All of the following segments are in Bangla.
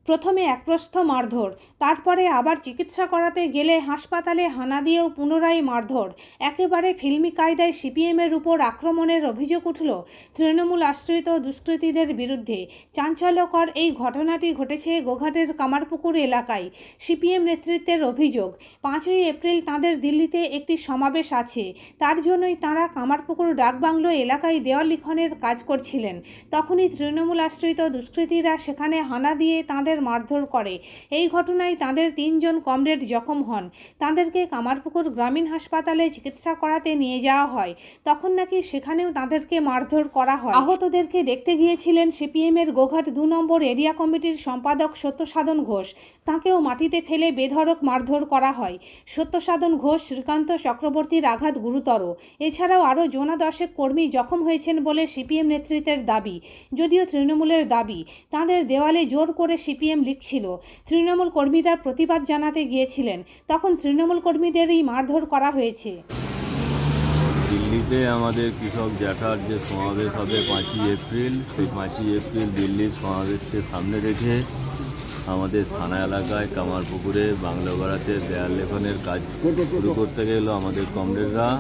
প্রথমে একপ্রস্থ মারধর, তারপরে আবার চিকিৎসা করাতে গেলে হাসপাতালে হানা দিয়েও পুনরায় মারধর। একেবারে ফিল্মি কায়দায় সিপিএমের উপর আক্রমণের অভিযোগ উঠল তৃণমূল আশ্রিত দুষ্কৃতীদের বিরুদ্ধে। চাঞ্চল্যকর এই ঘটনাটি ঘটেছে গোঘাটের কামারপুকুর এলাকায়। সিপিএম নেতৃত্বের অভিযোগ, 5ই এপ্রিল তাঁদের দিল্লিতে একটি সমাবেশ আছে, তার জন্যই তাঁরা কামারপুকুর ডাকবাংলো এলাকায় দেওয়াল লিখনের কাজ করছিলেন। তখনই তৃণমূল আশ্রিত দুষ্কৃতীরা সেখানে হানা দিয়ে তাঁদের মারধর করে। এই ঘটনায় তাঁদের 3 জন কমরেড জখম হন। তাঁদেরকে কামারপুকুর গ্রামীণ হাসপাতালে চিকিৎসা করাতে নিয়ে যাওয়া হয়। তখন নাকি সেখানেও তাঁদেরকে মারধর করা হয়। আহতদেরকে দেখতে গিয়েছিলেন সিপিএমের গোঘাট 2 নম্বর এরিয়া কমিটির সম্পাদক সত্যসাধন ঘোষ। তাঁকেও মাটিতে ফেলে বেধড়ক মারধর করা হয়। সত্যসাধন ঘোষ, শ্রীকান্ত চক্রবর্তীর আঘাত গুরুতর। এছাড়াও আরও জোনা 10 কর্মী জখম হয়েছেন বলে সিপিএম নেতৃত্বের দাবি। যদিও তৃণমূলের দাবি, তাঁদের দেওয়ালে জোর করে সিপিএম লিখছিল। তৃণমূল কর্মীরা প্রতিবাদ জানাতে গিয়েছিলেন, তখন তৃণমূল কর্মীদেরই মারধর করা হয়েছে। দিল্লিতে আমাদের কৃষক জ্যাঠার যে সমাবেশ হবে 5ই এপ্রিল, সেই 5ই এপ্রিল দিল্লির সমাবেশকে সামনে রেখে আমাদের থানা এলাকায় কামারপুকুরে বাংলাপাড়াতে দেয়াল লেখনের কাজ শুরু করতে গেল আমাদের কমরেডরা।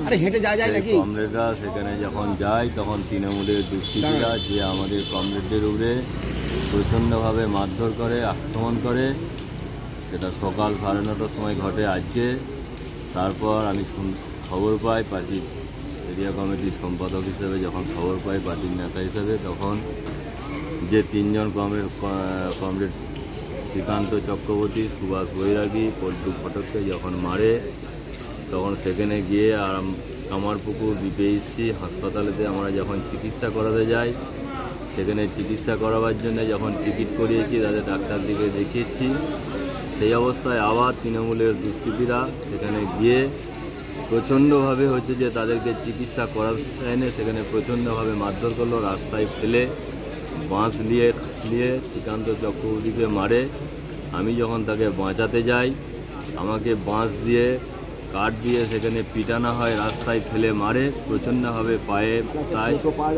কমরেডরা সেখানে যখন যায় তখন তৃণমূলের দুষ্কৃতীরা যে আমাদের কমরেডদের উপরে প্রচণ্ডভাবে মারধর করে, আক্রমণ করে। সেটা সকাল 9:30টার সময় ঘটে আজকে। তারপর আমি খবর পাই পার্টির এরিয়া কমিটির সম্পাদক হিসেবে, যখন খবর পাই পার্টির নেতা হিসেবে, তখন যে 3 জন কমরেড শ্রীকান্ত চক্রবর্তী, সুভাষ বৈরাগী, পল্টু ফটককে যখন মারে, তখন সেখানে গিয়ে কামারপুকুর বিপিএইচসি হাসপাতালেতে আমরা যখন চিকিৎসা করাতে যাই, সেখানে চিকিৎসা করাবার জন্য যখন টিকিট করিয়েছি, তাদের ডাক্তার দিকে দেখিয়েছি, সেই অবস্থায় আবার তৃণমূলের দুষ্কৃতীরা সেখানে গিয়ে প্রচণ্ডভাবে হচ্ছে যে তাদেরকে চিকিৎসা করাতে এনে সেখানে প্রচণ্ডভাবে মারধর করলো। রাস্তায় ফেলে বাঁশ নিয়ে শ্রীকান্ত চক্রবর্তীকে মারে। আমি যখন তাকে বাঁচাতে যাই, আমাকে বাঁশ দিয়ে কাঠ দিয়ে সেখানে পিটানো হয়, রাস্তায় ফেলে মারে প্রচণ্ডভাবে, পায়ে তাই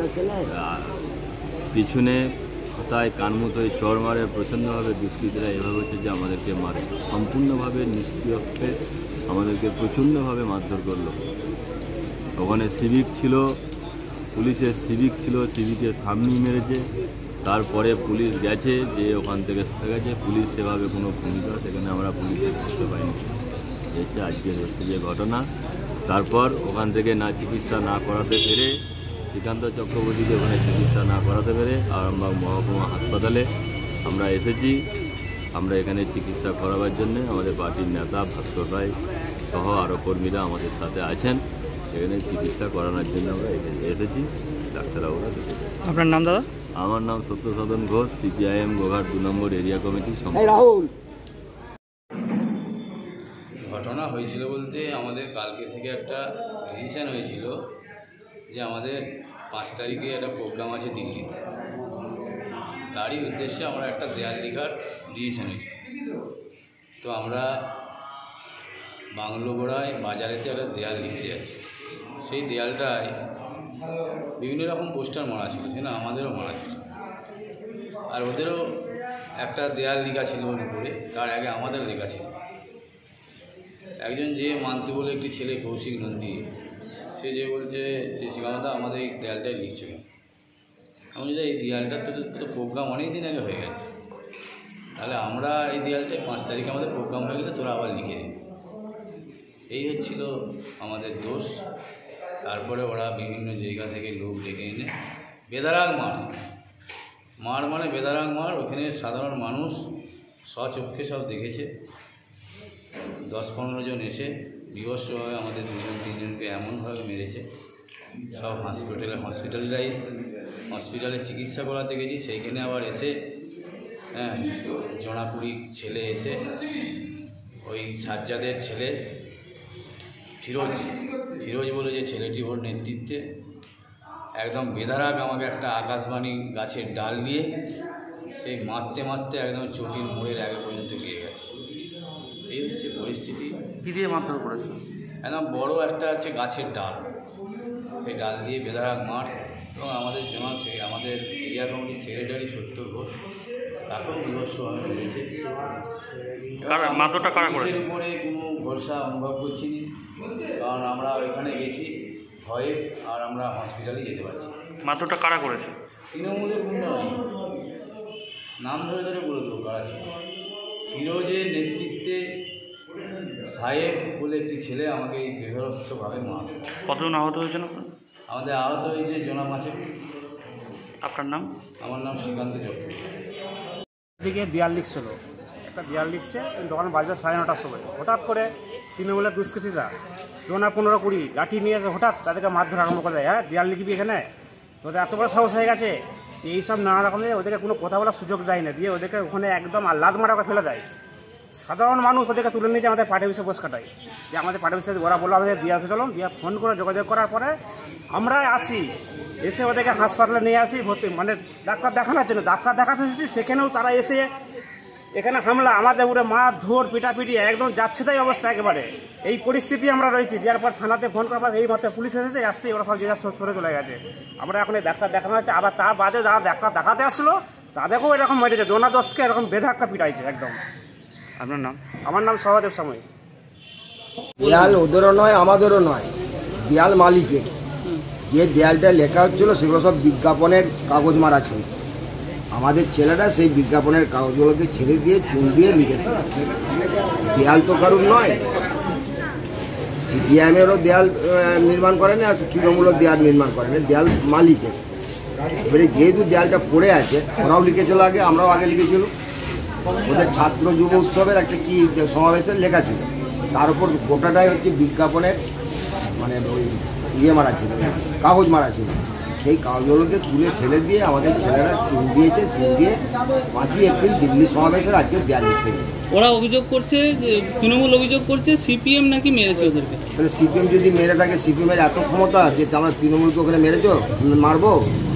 পিছনে হাতায় কানমুতোয় চড় মারে প্রচণ্ডভাবে। দুষ্কৃতীরা এভাবে হচ্ছে যে আমাদেরকে মারে, সম্পূর্ণভাবে নিষ্ক্রিয়ভাবে আমাদেরকে প্রচণ্ডভাবে মারধর করলো। ওখানে সিভিক ছিল, পুলিশের সিভিক ছিল, সিভিকের সামনেই মেরেছে। তারপরে পুলিশ গেছে, যে ওখান থেকে সরে গেছে। পুলিশ সেভাবে কোনো ভূমিকা সেখানে আমরা পুলিশের দেখতে পাইনি। হচ্ছে আজকের হচ্ছে যে ঘটনা। তারপর ওখান থেকে চিকিৎসা না করাতে পেরে, শ্রীকান্ত চক্রবর্তীকে ওখানে চিকিৎসা না করাতে পেরে আরামবাগ মহকুমা হাসপাতালে আমরা এসেছি। আমরা এখানে চিকিৎসা করাবার জন্য আমাদের পার্টির নেতা ভাস্কর রায় সহ আরও কর্মীরা আমাদের সাথে আছেন। এখানে চিকিৎসা করানোর জন্য আমরা এসেছি। ডাক্তারবাবুরা দেখেছি। আপনার নাম দাদা? আমার নাম সত্যসাধন ঘোষ, সিপিআইএম গোঘাট 2 নম্বর এরিয়া কমিটির ঘটনা হয়েছিল বলতে, আমাদের কালকে থেকে একটা ডিসিশন হয়েছিল যে আমাদের 5 তারিখে একটা প্রোগ্রাম আছে দিল্লিতে। তারই উদ্দেশ্যে আমরা একটা দেয়াল লেখার ডিসিশন হয়েছিল। তো আমরা বাংলোগোড়ায় বাজারেতে একটা দেয়াল লিখতে যাচ্ছি। সেই দেয়ালটায় বিভিন্ন রকম পোস্টার মারা ছিল, সেটা আমাদেরও মারা ছিল, আর ওদেরও একটা দেয়াল লেখা ছিল ওর উপরে, তার আগে আমাদের লেখা ছিল। একজন যে মানতে বলে একটি ছেলে, কৌশিক নন্দী, সে যে বলছে যে শ্রীকান্ত আমাদের এই দেয়ালটাই লিখছিল। আমি যদি এই দেয়ালটার তো প্রোগ্রাম অনেক দিন আগে হয়ে গেছে, তাহলে আমরা এই দেয়ালটায় 5 তারিখে আমাদের প্রোগ্রাম হয়ে গেলে তোরা আবার লিখে দিবি। এই হচ্ছিল আমাদের দোষ। তারপরে ওরা বিভিন্ন জায়গা থেকে লোক ডেকে এনে বেদারাগ মার মানে বেদারাগ মার। ওখানে সাধারণ মানুষ স্বচক্ষে সব দেখেছে। 10-15 জন এসে বিভৎসভাবে আমাদের 2-3 জনকে এমনভাবে মেরেছে। সব হসপিটালে চিকিৎসা করাতে গেছি, সেইখানে আবার এসে জোনাপুরি ছেলে এসে, ওই সাজ্জাদের ছেলে ফিরোজ বলে যে ছেলেটি, ওর নেতৃত্বে একদম বেধারাগ আমাকে একটা আকাশবাণী গাছের ডাল দিয়ে সেই মারতে মারতে একদম চটির মোড়ের আগে পর্যন্ত গিয়ে গেছে। এই হচ্ছে পরিস্থিতি। কী দিয়ে মারধর করেছে? একদম বড় একটা আছে গাছের ডাল, সেই ডাল দিয়ে বেধারাগ মার। এবং আমাদের আমাদের এরিয়া কমিটির সেক্রেটারি সত্য ঘোষ, এখন বিভৎসভাবে বেড়েছে। কারা মারধরটা কারা করেছে? পুলিশের উপরে কোনো ভরসা অনুভব করছি না, কারণ আমরা ওইখানে গেছি ভয়ে, আর আমরা হসপিটালে যেতে পারছি না। মারধরটা কারা করেছে? তৃণমূলের গুন্ডা নয়, নাম ধরে ধরে বলে দেবো কারা ছিল। ফিরোজের নেতৃত্বে সাহেব বলে একটি ছেলে আমাকে এই বেভৎসভাবে মারে। কতজন আহত হয়েছেন আপনার? আমাদের আহত হয়েছে জনাব আছে। আপনার নাম? আমার নাম শ্রীকান্ত চক্রবর্তী। দিকে দেয়াল লিখছিল, একটা দেয়াল লিখছে, দোকান বাজবে 9:30টার সময়। হঠাৎ করে তৃণমূলের দুষ্কৃতীরা 15-20 লাঠি নিয়ে হঠাৎ তাদেরকে মারধর আরম্ভ করে দেয়। হ্যাঁ, দেয়াল লিখবি এখানে, তোদের এত বড় সাহস হয়ে গেছে। এইসব নানা রকমের ওদেরকে কোনো কথা বলার সুযোগ দেয় না, দিয়ে ওদেরকে ওখানে একদম লাদ মারা করে ফেলে দেয়। সাধারণ মানুষ ওদেরকে তুলে নিয়ে আমাদের পার্টি অফিসে বসে কাটায়। যে আমাদের পার্টি অফিসে ওরা বললো আমাদের দিয়ে আসতে চলুন, দিয়ে ফোন করে যোগাযোগ করার পরে আমরা আসি, এসে ওদেরকে হাসপাতালে নিয়ে আসি ভর্তি, মানে ডাক্তার দেখানোর জন্য। ডাক্তার দেখাতে এসেছি, সেখানেও তারা এসে এখানে হামলা, আমাদের উপরে মারধর পিটাপিটি একদম যাচ্ছে তাই অবস্থা একেবারে। এই পরিস্থিতি আমরা রয়েছি। দেওয়ার পর থানাতে ফোন করার পর এই মাত্র পুলিশ এসেছে, আসতেই ওরা সব জায়গা সরে চলে গেছে। আমরা এখন এই ডাক্তার দেখানো হচ্ছে, আবার তার বাদে যারা ডাক্তার দেখাতে আসলো তাদেরকেও এরকম মেরেছে, দোনা দশকে এরকম বেধাক্কা পিটাইছে একদম। আপনার নাম? আমার নাম সহদেব সাময়িক। দেয়াল ওদেরও নয় আমাদেরও নয়, দেয়াল মালিকের। যে দেয়ালটা লেখা হচ্ছিল সেগুলো সব বিজ্ঞাপনের কাগজ মারা ছিল। আমাদের ছেলেরা সেই বিজ্ঞাপনের কাগজগুলোকে ছেড়ে দিয়ে চুন দিয়ে লিখেছে। দেয়াল তো কারুর নয়, সিপিএমেরও দেয়াল নির্মাণ করেনি, আর তৃণমূলও দেয়াল নির্মাণ করেনি, দেয়াল মালিকের। এবারে যেহেতু দেয়ালটা পড়ে আছে, ওরাও লিখেছিল আগে, আমরাও আগে লিখেছিল। ওদের ছাত্র যুব উৎসবের একটা কি সমাবেশের লেখা ছিল, তার উপর গোটাটাই হচ্ছে বিজ্ঞাপনের মানে ওই মারা ছিল, কাগজ মারা ছিল। সেই কাগজগুলোকে তুলে ফেলে দিয়ে আমাদের ছেলেরা চুন দিয়েছে, চুন দিয়ে 5ই এপ্রিল দিল্লি সমাবেশের আজকে দেয়াল লিখতে গেছে। ওরা অভিযোগ করছে, তৃণমূল অভিযোগ করছে সিপিএম নাকি মেরেছে ওদেরকে। তাহলে সিপিএম যদি মেরে থাকে, সিপিএমের এত ক্ষমতা যে আমরা তৃণমূলকে ওখানে মেরেছ মারবো?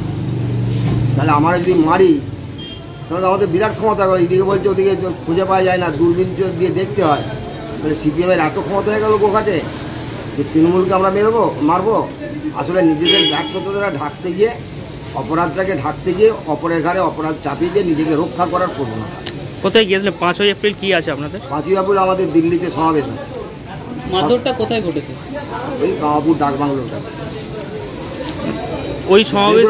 তাহলে আমরা যদি মারি তাহলে আমাদের বিরাট ক্ষমতা করে। এদিকে বলছে ওদিকে খুঁজে পাওয়া যায় না, দূরবীন দিয়ে দেখতে হয়। তাহলে সিপিএমের এত ক্ষমতা হয়ে গেল গোঘাটে যে তৃণমূলকে আমরা মারবো? আসলে নিজেদের ব্যর্থতাটা ঢাকতে গিয়ে, অপরাধটাকে ঢাকতে গিয়ে অপরের ঘাড়ে অপরাধ চাপিয়ে দিয়ে নিজেকে রক্ষা করার প্রবণতা। কোথায় গিয়েছিলেন? 5ই এপ্রিল কি আছে আপনাদের? 5ই এপ্রিল আমাদের দিল্লিতে সমাবেশ আছে। মারধরটা কোথায় ঘটেছে? ওই কামাপুর ডাকবাংলোর কাছে। ওই সমাবেশ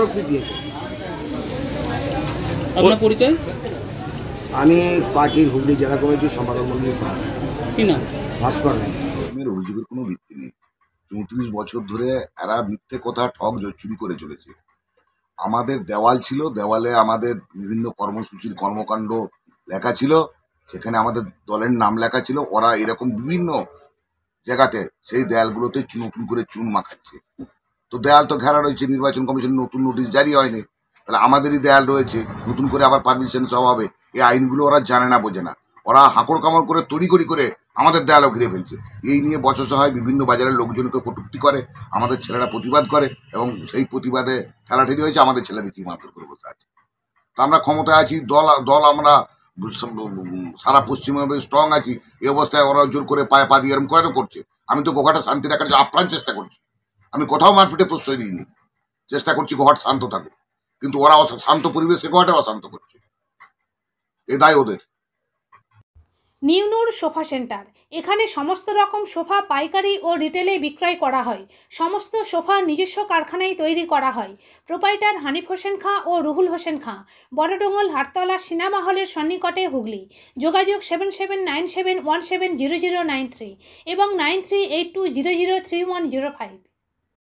আপনার পরিচয়? আমি পার্টির হুগলি জেলা কমিটির সম্পাদক মন্ডলীর সদস্য। কি নাম? ভাস্কর রায়। অভিযোগের কোনো ভিত্তি নেই। 34 বছর ধরে এরা মিথ্যে কথা ঠক চুরি করে চলেছে। আমাদের দেওয়াল ছিল, দেওয়ালে আমাদের বিভিন্ন কর্মসূচির কর্মকাণ্ড লেখা ছিল, সেখানে আমাদের দলের নাম লেখা ছিল। ওরা এরকম বিভিন্ন জায়গাতে সেই দেয়ালগুলোতে নতুন করে চুন মাখাচ্ছে। তো দেয়াল তো ঘেরা রয়েছে, নির্বাচন কমিশন নতুন নোটিশ জারি হয়নি, তাহলে আমাদেরই দেয়াল রয়েছে, নতুন করে আবার পারমিশন চাওয়া হবে। এই আইনগুলো ওরা জানে না, বোঝে না। ওরা হাঁকড় কামড় করে তড়িঘড়ি করে আমাদের দেয়ালও ঘিরে ফেলছে। এই নিয়ে বচসা হয়, বিভিন্ন বাজারের লোকজনকে কটূক্তি করে, আমাদের ছেলেরা প্রতিবাদ করে, এবং সেই প্রতিবাদে ঠেলাঠেলি হয়েছে। আমাদের ছেলেদের কি মারধর করে বসে আছে। তো আমরা ক্ষমতায় আছি, দল আমরা সারা পশ্চিমবঙ্গে স্ট্রং আছি। এই অবস্থায় ওরা জোর করে পায়ে পা দিয়ে এরম কেন করছে? আমি তো গোঘাটে শান্তি রাখার আপ্রাণ চেষ্টা করছি। আমি কোথাও মারপিটে প্রশ্রয় দিইনি, চেষ্টা করছি গোঘাট শান্ত থাকুক। কিন্তু ওরা শান্ত পরিবেশে গোঘাটে অশান্ত করছে, এ দায় ওদের। নিউ নূর সোফা সেন্টার, এখানে সমস্ত রকম সোফা পাইকারি ও রিটেলে বিক্রয় করা হয়। সমস্ত সোফা নিজস্ব কারখানায় তৈরি করা হয়। প্রোপাইটার হানিফ হোসেন খাঁ ও রুহুল হোসেন খাঁ, বড়ডোঙ্গল হাটতলা সিনেমা হলের সন্নিকটে, হুগলি। যোগাযোগ 7797170093 এবং 9382003105।